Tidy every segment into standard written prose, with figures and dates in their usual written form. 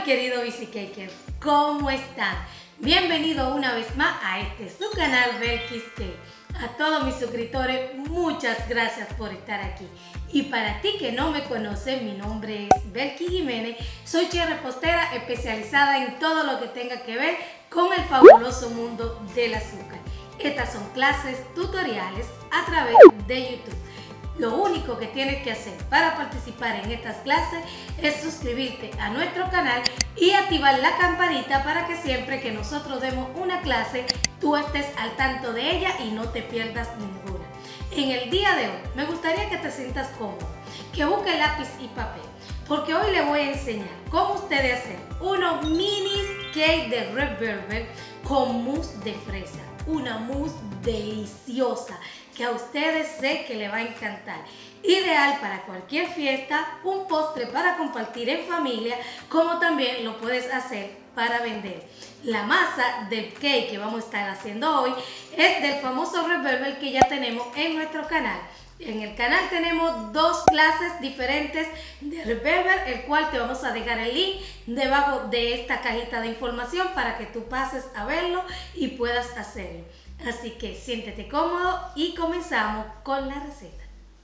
querido Bicicaker, ¿cómo están? Bienvenido una vez más a su canal Belkis Cake. A todos mis suscriptores, muchas gracias por estar aquí. Y para ti que no me conoces, mi nombre es Belkis Jiménez, soy chef repostera especializada en todo lo que tenga que ver con el fabuloso mundo del azúcar. Estas son clases tutoriales a través de YouTube. Lo único que tienes que hacer para participar en estas clases es suscribirte a nuestro canal y activar la campanita para que siempre que nosotros demos una clase, tú estés al tanto de ella y no te pierdas ninguna. En el día de hoy me gustaría que te sientas cómodo, que busques lápiz y papel, porque hoy les voy a enseñar cómo ustedes hacer unos mini cake de Red Velvet con mousse de fresa. Una mousse deliciosa que a ustedes sé que les va a encantar. Ideal para cualquier fiesta, un postre para compartir en familia, como también lo puedes hacer para vender. La masa del cake que vamos a estar haciendo hoy es del famoso Red Velvet que ya tenemos en nuestro canal. En el canal tenemos dos clases diferentes de Red Velvet, el cual te vamos a dejar el link debajo de esta cajita de información para que tú pases a verlo y puedas hacerlo. Así que siéntete cómodo y comenzamos con la receta.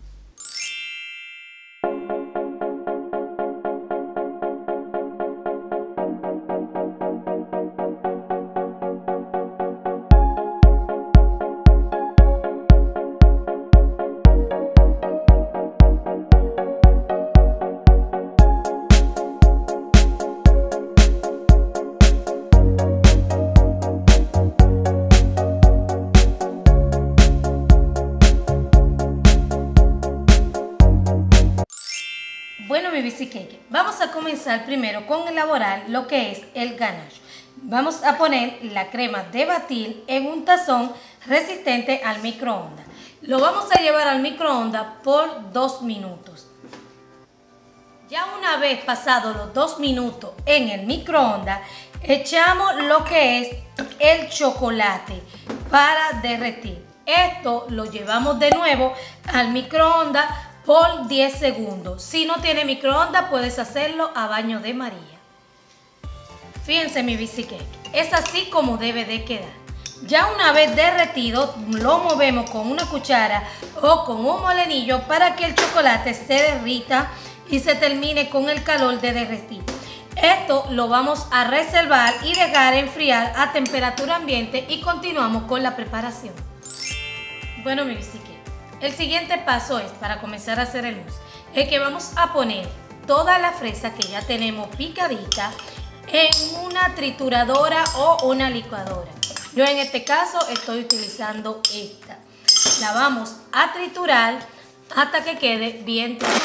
Bueno, mi Bicicaker, vamos a comenzar primero con elaborar lo que es el ganache. Vamos a poner la crema de batir en un tazón resistente al microondas. Lo vamos a llevar al microondas por 2 minutos. Ya una vez pasados los 2 minutos en el microondas, echamos lo que es el chocolate para derretir. Esto lo llevamos de nuevo al microondas por 10 segundos. Si no tiene microondas, puedes hacerlo a baño de María. Fíjense mi Bicicaker, es así como debe de quedar. Ya una vez derretido, lo movemos con una cuchara o con un molenillo para que el chocolate se derrita y se termine con el calor de derretir. Esto lo vamos a reservar y dejar enfriar a temperatura ambiente y continuamos con la preparación. Bueno mi Bicicaker, el siguiente paso es, para comenzar a hacer el mousse, es que vamos a poner toda la fresa que ya tenemos picadita en una trituradora o una licuadora. Yo en este caso estoy utilizando esta. La vamos a triturar hasta que quede bien triturada.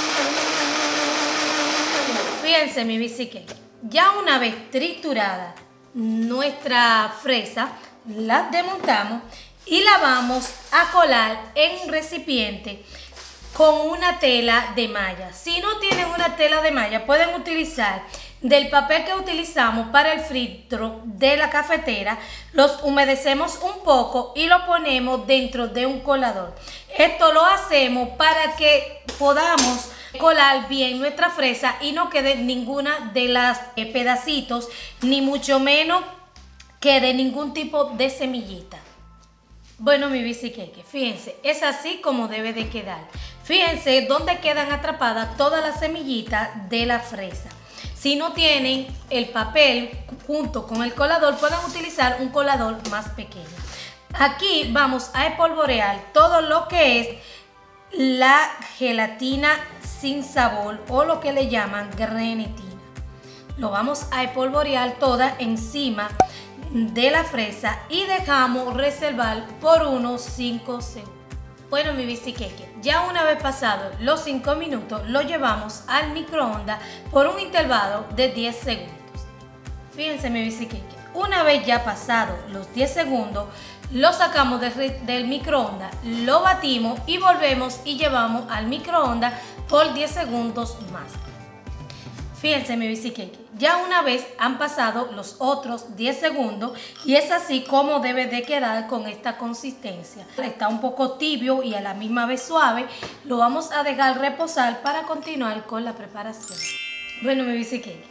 Fíjense mi Bicicaker, ya una vez triturada nuestra fresa, la desmontamos y la vamos a colar en un recipiente con una tela de malla. Si no tienen una tela de malla, pueden utilizar del papel que utilizamos para el filtro de la cafetera. Los humedecemos un poco y lo ponemos dentro de un colador. Esto lo hacemos para que podamos colar bien nuestra fresa y no quede ninguna de las pedacitos, ni mucho menos quede ningún tipo de semillita. Bueno mi Bicicaker, fíjense, es así como debe de quedar. Fíjense dónde quedan atrapadas todas las semillitas de la fresa. Si no tienen el papel junto con el colador, pueden utilizar un colador más pequeño. Aquí vamos a espolvorear todo lo que es la gelatina sin sabor o lo que le llaman grenetina. Lo vamos a espolvorear toda encima de la fresa y dejamos reservar por unos 5 segundos. Bueno mi Bicicaker, ya una vez pasados los 5 minutos lo llevamos al microondas por un intervalo de 10 segundos. Fíjense mi Bicicaker, una vez ya pasados los 10 segundos lo sacamos del microondas, lo batimos y volvemos y llevamos al microondas por 10 segundos más. Fíjense mi Bicicaker, ya una vez han pasado los otros 10 segundos y es así como debe de quedar con esta consistencia. Está un poco tibio y a la misma vez suave. Lo vamos a dejar reposar para continuar con la preparación. Bueno mi Bicicaker,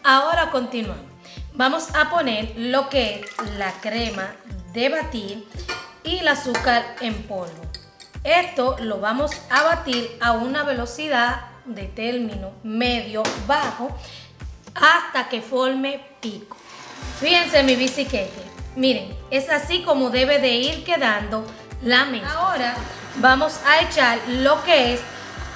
Ahora continuamos. Vamos a poner lo que es la crema de batir y el azúcar en polvo. Esto lo vamos a batir a una velocidad de término medio bajo hasta que forme pico. Fíjense mi biciquete, miren, es así como debe de ir quedando la mezcla. Ahora vamos a echar lo que es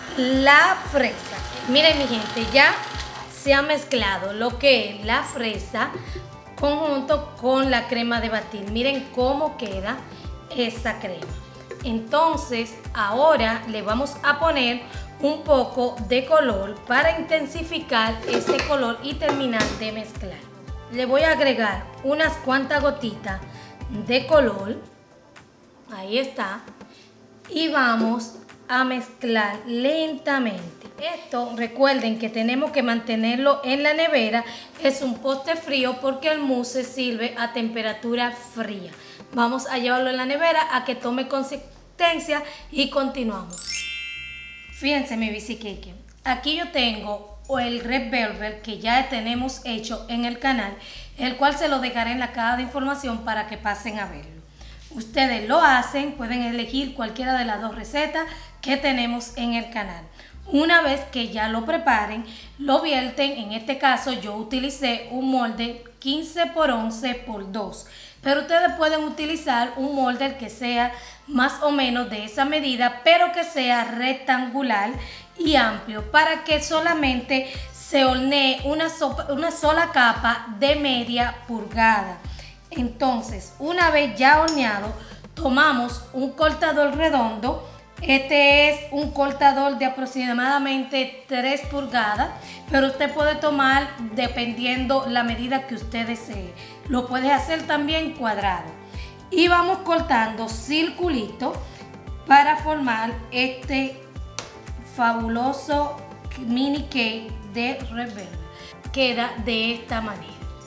la fresa. Miren mi gente, ya se ha mezclado lo que es la fresa conjunto con la crema de batir. Miren cómo queda esa crema. Entonces ahora le vamos a poner un poco de color para intensificar ese color y terminar de mezclar. Le voy a agregar unas cuantas gotitas de color. Ahí está. Y vamos a mezclar lentamente. Esto recuerden que tenemos que mantenerlo en la nevera. Es un postre frío porque el mousse se sirve a temperatura fría. Vamos a llevarlo en la nevera a que tome consistencia y continuamos. Fíjense mi biciqueque, aquí yo tengo el Red Velvet que ya tenemos hecho en el canal, el cual se lo dejaré en la caja de información para que pasen a verlo. Ustedes lo hacen, pueden elegir cualquiera de las dos recetas que tenemos en el canal. Una vez que ya lo preparen, lo vierten. En este caso yo utilicé un molde 15 por 11 por 2. Pero ustedes pueden utilizar un molde que sea más o menos de esa medida, pero que sea rectangular y amplio para que solamente se hornee una sola capa de media pulgada. Entonces, una vez ya horneado, tomamos un cortador redondo. Este es un cortador de aproximadamente 3 pulgadas, pero usted puede tomar dependiendo la medida que usted desee. Lo puede hacer también cuadrado. Y vamos cortando circulitos para formar este fabuloso mini cake de Red Velvet. Queda de esta manera.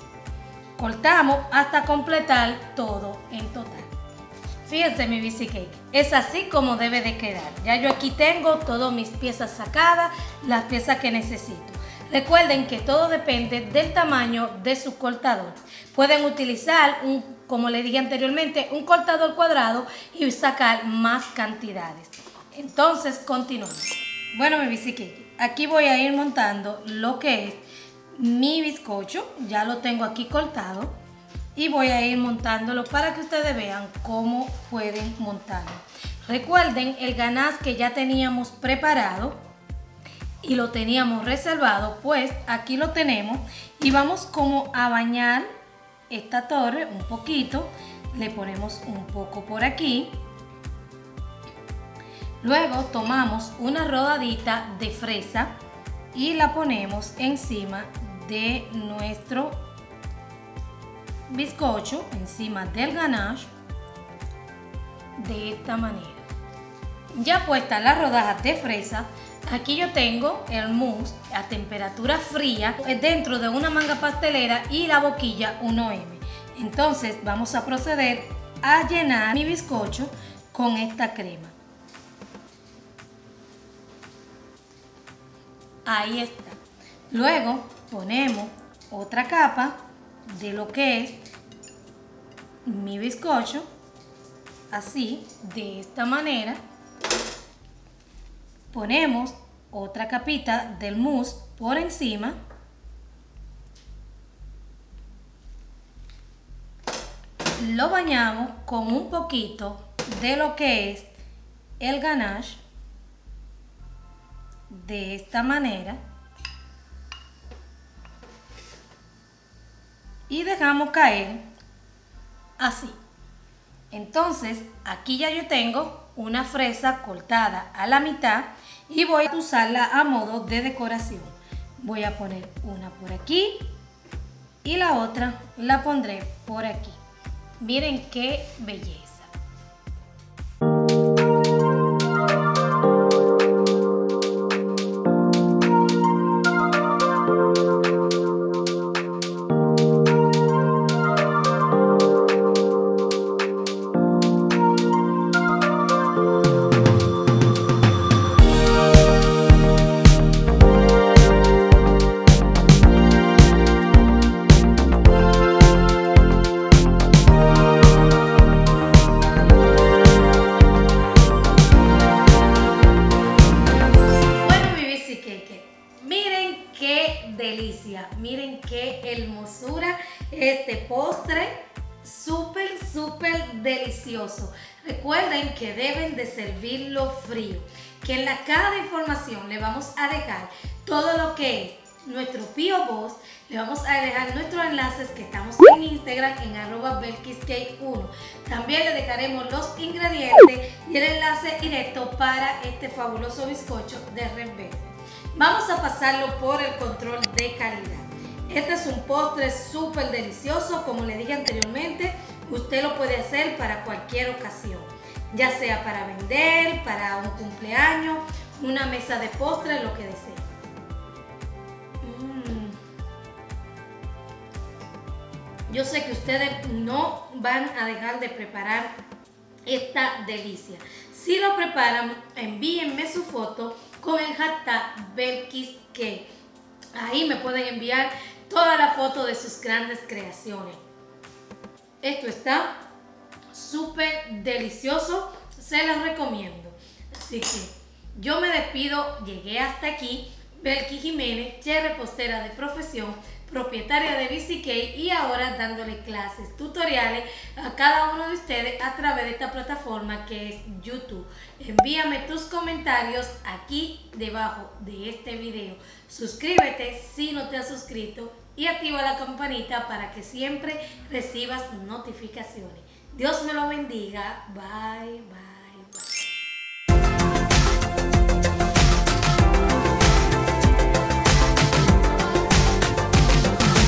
Cortamos hasta completar todo en total. Fíjense mi bicicleta, es así como debe de quedar. Ya yo aquí tengo todas mis piezas sacadas, las piezas que necesito. Recuerden que todo depende del tamaño de su cortador. Pueden utilizar, como les dije anteriormente, un cortador cuadrado y sacar más cantidades. Entonces continuamos. Bueno mi bicicleta, aquí voy a ir montando lo que es mi bizcocho. Ya lo tengo aquí cortado. Y voy a ir montándolo para que ustedes vean cómo pueden montarlo. Recuerden el ganache que ya teníamos preparado y lo teníamos reservado, pues aquí lo tenemos y vamos como a bañar esta torre un poquito. Le ponemos un poco por aquí. Luego tomamos una rodadita de fresa y la ponemos encima de nuestro bizcocho, encima del ganache, de esta manera. Ya puestas las rodajas de fresa, aquí yo tengo el mousse a temperatura fría dentro de una manga pastelera y la boquilla 1M. Entonces vamos a proceder a llenar mi bizcocho con esta crema. Ahí está. Luego ponemos otra capa de lo que es mi bizcocho, así, de esta manera. Ponemos otra capita del mousse por encima. Lo bañamos con un poquito de lo que es el ganache, de esta manera. Y dejamos caer así. Entonces aquí ya yo tengo una fresa cortada a la mitad y voy a usarla a modo de decoración. Voy a poner una por aquí y la otra la pondré por aquí. Miren qué belleza. delicia. Miren qué hermosura este postre. Súper delicioso. Recuerden que deben de servirlo frío. Que en la caja de información le vamos a dejar todo lo que es nuestro P.O. Box. Le vamos a dejar nuestros enlaces que estamos en Instagram en @belkiscake1. También le dejaremos los ingredientes y el enlace directo para este fabuloso bizcocho de Red Velvet. Vamos a pasarlo por el control de calidad. Este es un postre súper delicioso, como le dije anteriormente, usted lo puede hacer para cualquier ocasión, ya sea para vender, para un cumpleaños, una mesa de postre, lo que desee. Yo sé que ustedes no van a dejar de preparar esta delicia. Si lo preparan, envíenme su foto con el hashtag BelkisCake. Ahí me pueden enviar toda la foto de sus grandes creaciones. Esto está súper delicioso, se los recomiendo. Así que yo me despido, llegué hasta aquí. Belkis Jiménez, chef repostera de profesión, propietaria de BCK y ahora dándole clases, tutoriales a cada uno de ustedes a través de esta plataforma que es YouTube. Envíame tus comentarios aquí debajo de este video. Suscríbete si no te has suscrito y activa la campanita para que siempre recibas notificaciones. Dios me lo bendiga. Bye, bye.